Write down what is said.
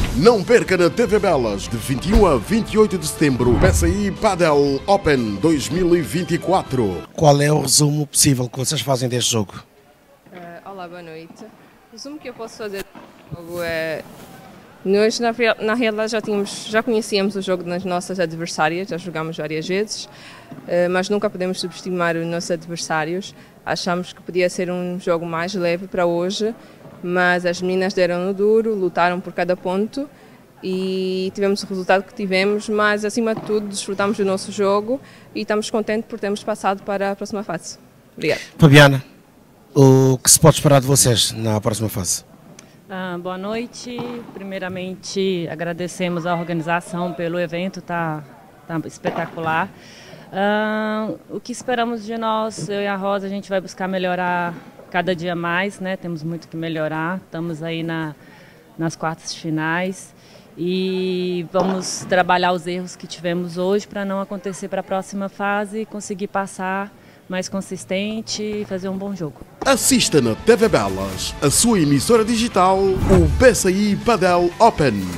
Não perca na TV Belas, de 21 a 28 de setembro, PSI Padel Open 2024. Qual é o resumo possível que vocês fazem deste jogo? Olá, boa noite. O resumo que eu posso fazer do jogo é... Nós, na realidade, já conhecíamos o jogo das nossas adversárias, já jogámos várias vezes, mas nunca podemos subestimar os nossos adversários. Achamos que podia ser um jogo mais leve para hoje, mas as meninas deram no duro, lutaram por cada ponto e tivemos o resultado que tivemos, mas acima de tudo desfrutamos do nosso jogo e estamos contentes por termos passado para a próxima fase. Obrigada. Fabiana, o que se pode esperar de vocês na próxima fase? Boa noite. Primeiramente, agradecemos a organização pelo evento, tá espetacular. O que esperamos de nós, eu e a Rosa, a gente vai buscar melhorar cada dia mais, né? Temos muito que melhorar, estamos aí nas quartas finais e vamos trabalhar os erros que tivemos hoje para não acontecer para a próxima fase e conseguir passar mais consistente e fazer um bom jogo. Assista na TV Belas, a sua emissora digital, o PSI Padel Open.